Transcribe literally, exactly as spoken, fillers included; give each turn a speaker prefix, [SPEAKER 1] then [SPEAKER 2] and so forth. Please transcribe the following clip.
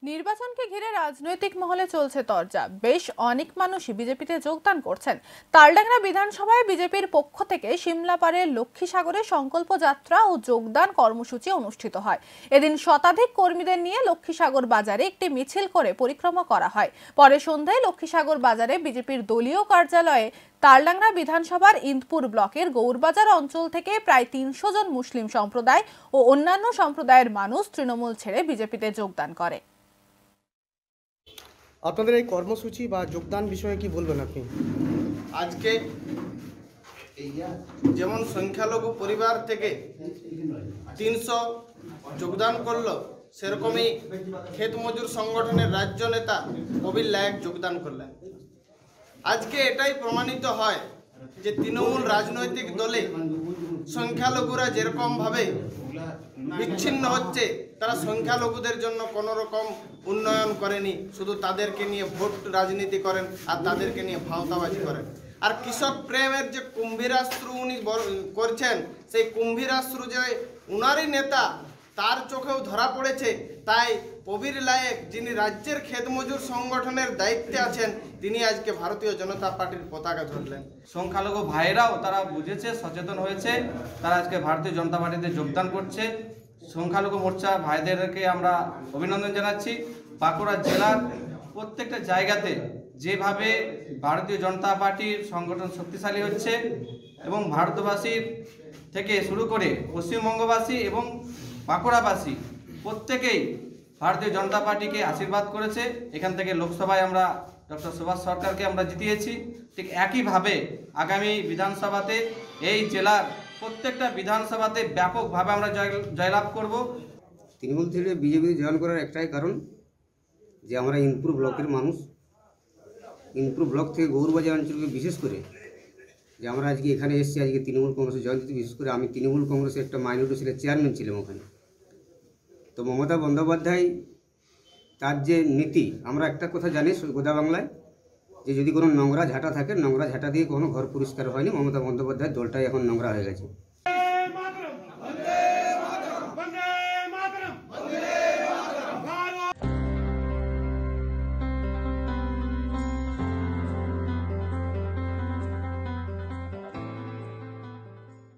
[SPEAKER 1] নির্বাচনকে ঘিরে রাজনৈতিক মহলে চলছে তরজা। বেশ অনেক মানুষই বিজেপিতে যোগদান করছেন। তালডাংরা বিধানসভায় বিজেপির পক্ষ থেকে সিমলাপাড়ের লক্ষ্মীসাগরে সংকল্প যাত্রা ও যোগদান কর্মসূচি অনুষ্ঠিত হয়। এদিন শতাধিক কর্মীদের নিয়ে লক্ষ্মীসাগর বাজারে একটি মিছিল করে পরিক্রমা করা হয়। পরে সন্ধ্যায় লক্ষ্মীসাগর বাজারে বিজেপির দলীয় কার্যালয়ে তালডাংরা বিধানসভার ইন্দপুর ব্লকের গৌরবাজার অঞ্চল থেকে প্রায় তিনশো জন মুসলিম সম্প্রদায় ও অন্যান্য সম্প্রদায়ের মানুষ তৃণমূল ছেড়ে বিজেপিতে যোগদান করে।
[SPEAKER 2] আপনাদের এই কর্মসূচি বা যোগদান বিষয়ে কি বলবেন আপনি?
[SPEAKER 3] আজকে যেমন সংখ্যালঘু পরিবার থেকে তিনশো যোগদান করলো, সেরকমই ক্ষেত মজুর সংগঠনের রাজ্য নেতা কবির লায়েক যোগদান করলেন। আজকে এটাই প্রমাণিত হয় যে তৃণমূল রাজনৈতিক দলে সংখ্যালঘুরা যেরকমভাবে বিচ্ছিন্ন হচ্ছে, তারা সংখ্যালঘুদের জন্য কোনো রকম উন্নয়ন করেনি, শুধু তাদেরকে নিয়ে ভোট রাজনীতি করেন আর তাদেরকে নিয়ে ভাওতাবাজি করেন। আর কৃষক প্রেমের যে কুম্ভীরাস্ত্র উনি করছেন, সেই কুম্ভীরাস্ত্র যে উনারই নেতা তার চোখেও ধরা পড়েছে। তাই কবির লায়েক, যিনি রাজ্যের ক্ষেত মজুর সংগঠনের দায়িত্বে আছেন, তিনি আজকে ভারতীয় জনতা পার্টির পতাকা ধরলেন।
[SPEAKER 4] সংখ্যালঘু ভাইরাও তারা বুঝেছে, সচেতন হয়েছে, তারা আজকে ভারতীয় জনতা পার্টিতে যোগদান করছে। সংখ্যালঘু মোর্চা ভাইদেরকে আমরা অভিনন্দন জানাচ্ছি। বাঁকুড়া জেলার প্রত্যেকটা জায়গাতে যেভাবে ভারতীয় জনতা পার্টির সংগঠন শক্তিশালী হচ্ছে এবং ভারতবাসীর থেকে শুরু করে পশ্চিমবঙ্গবাসী এবং বাঁকুড়াবাসী প্রত্যেকেই ভারতীয় জনতা পার্টিকে আশীর্বাদ করেছে। এখান থেকে লোকসভায় আমরা ডক্টর সুভাষ সরকারকে আমরা জিতিয়েছি। ঠিক একইভাবে আগামী বিধানসভাতে এই জেলার প্রত্যেকটা বিধানসভাতে ব্যাপকভাবে আমরা জয় জয়লাভ করব।
[SPEAKER 5] তৃণমূল থেকে বিজেপিতে জয়েন করার একটাই কারণ যে আমরা ইন্দপুর ব্লকের মানুষ। ইন্দপুর ব্লক থেকে গৌরবাজার অঞ্চলকে বিশেষ করে যে আমরা আজকে এখানে এসেছি আজকে তৃণমূল কংগ্রেসে জয়েন দিতে। বিশেষ করে আমি তৃণমূল কংগ্রেসের একটা মাইনরিটি সেলের চেয়ারম্যান ছিলাম ওখানে। তো মমতা বন্দ্যোপাধ্যায় তার যে নীতি, আমরা একটা কথা জানি গোদা বাংলায়, যে যদি কোনো নোংরা ঝাঁটা থাকে, নোংরা ঝাঁটা দিয়ে কোনো ঘর পরিষ্কার হয়নি। মমতা বন্দ্যোপাধ্যায়ের দলটাই এখন নোংরা হয়ে গেছে।